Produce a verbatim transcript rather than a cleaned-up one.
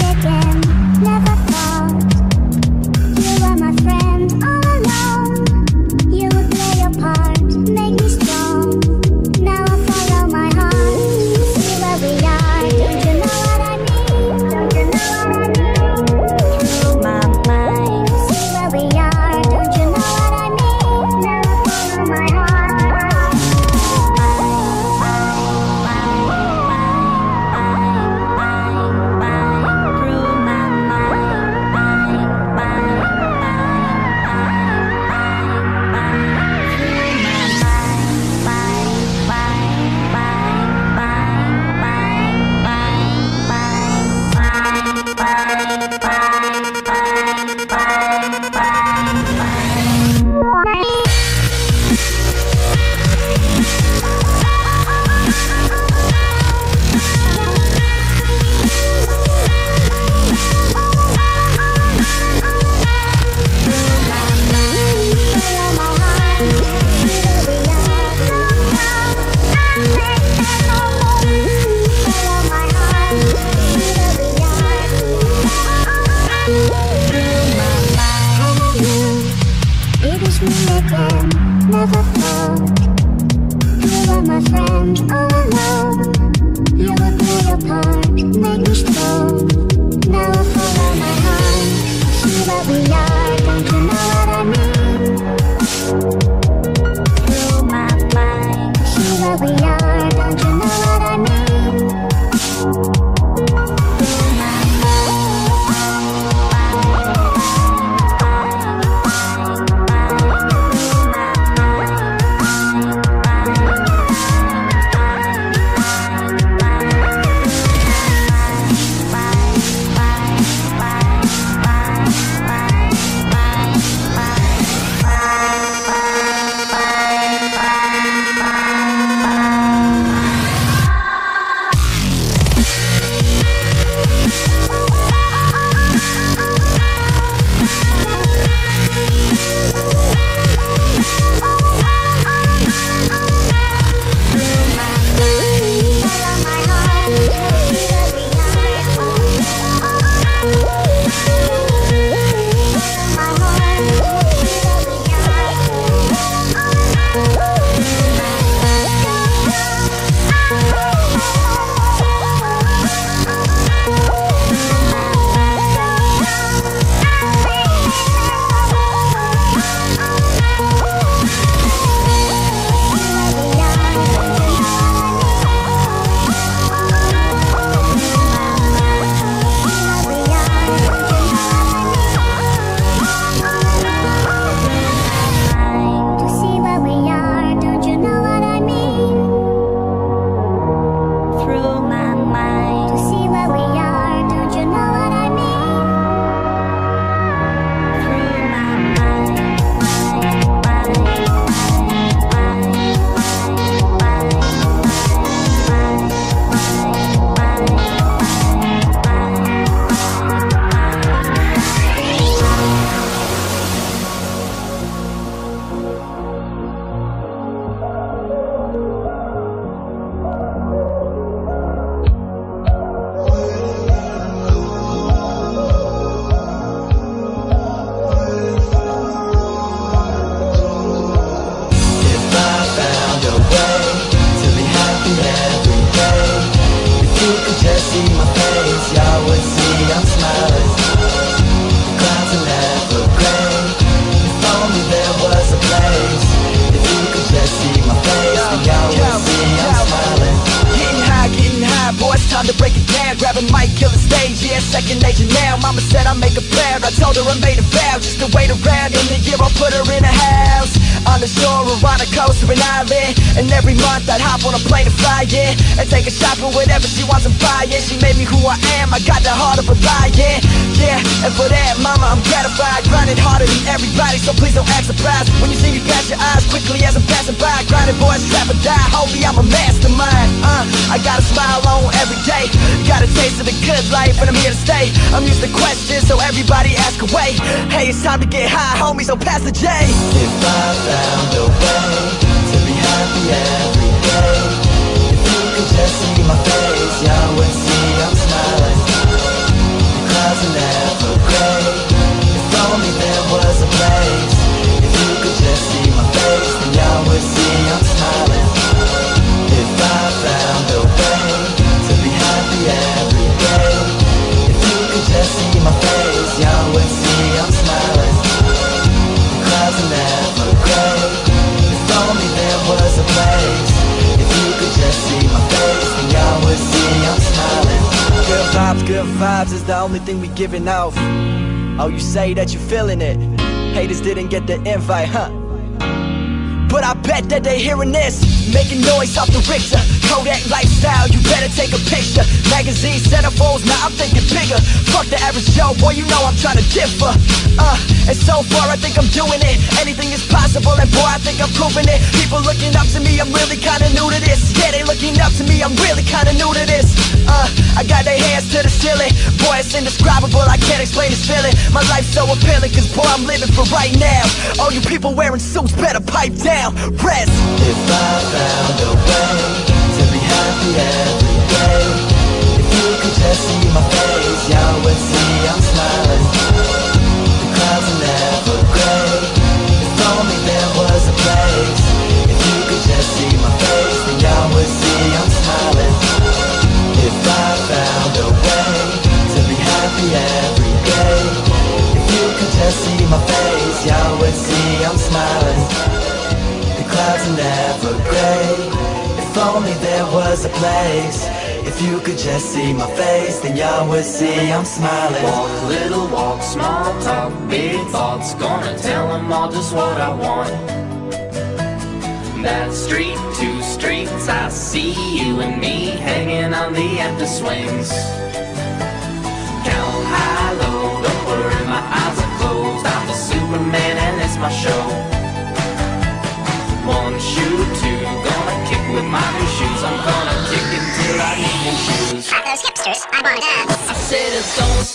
again, never thought you were my friend all along. You would play your part, make me strong. Now I follow my heart, see where we are. Don't you know what I mean? Don't you know what I mean? Through my mind, see where we are. Don't you know what I mean? Now I follow my heart. Never thought you were my friend all along. You would play your part, make me strong. Now I follow my heart, see where we are. Don't you know what I mean? Through my mind, see where we are. Don't you know what I mean? Time to break it down, grab a mic, kill the stage, yeah, second nature now. Mama said I make her proud, I told her I made a vow. Just to wait around, in the year I'll put her in a house on the shore or on a coast or an island. And every month I'd hop on a plane to fly, yeah, and take her shopping whatever she wants to buy, yeah. She made me who I am, I got the heart of a lion, yeah. And for that, mama, I'm gratified, grinding harder than everybody, so please don't act surprised when you see me pass your eyes quickly as I'm passing by. Grinding boys, trap or die, homie, I'm a mastermind, uh, I got a smile on every day, got a taste of the good life, and I'm here to stay. I'm used to questions, so everybody ask away. Hey, it's time to get high, homie, so pass the J. If I found a way to be happy every day, if you could just see my face, y'all would see I'm smiling. The Good vibes is the only thing we giving off. Oh, you say that you feeling it. Haters didn't get the invite, huh? But I bet that they hearing this, making noise off the Richter. Kodak lifestyle, you better take a picture. Magazine centerfolds, now I'm thinking bigger. Fuck the average Joe, boy, you know I'm trying to differ. Uh, and so far I think I'm doing it. Anything is possible, and boy, I think I'm proving it. People looking up to me, I'm really kinda new to this. Yeah, they looking up to me, I'm really kinda new to this. Uh, I got their hands to the ceiling. Boy, it's indescribable, I can't explain this feeling. My life's so appealing, cause boy, I'm living for right now. All you people wearing suits better pipe down. Rest. If I found a way to be happy every day, if you could just see my face, y'all would see I'm smiling. The clouds are never gray. If only there was a place. If you could just see my face, then y'all would see I'm smiling. If I found a way to be happy every day, if you could just see my face, y'all would see I'm smiling. Clouds are never gray. If only there was a place. If you could just see my face, then y'all would see I'm smiling. Walk, little walk, small talk, big thoughts. Gonna tell them all just what I want. That street, two streets, I see you and me hanging on the empty swings. Count high, low, don't worry, my eyes are closed. I'm the Superman and it's my show. One shoe, two, gonna kick with my new shoes. I'm gonna kick until I need new shoes. At those hipsters, I wanna dance. I said it don't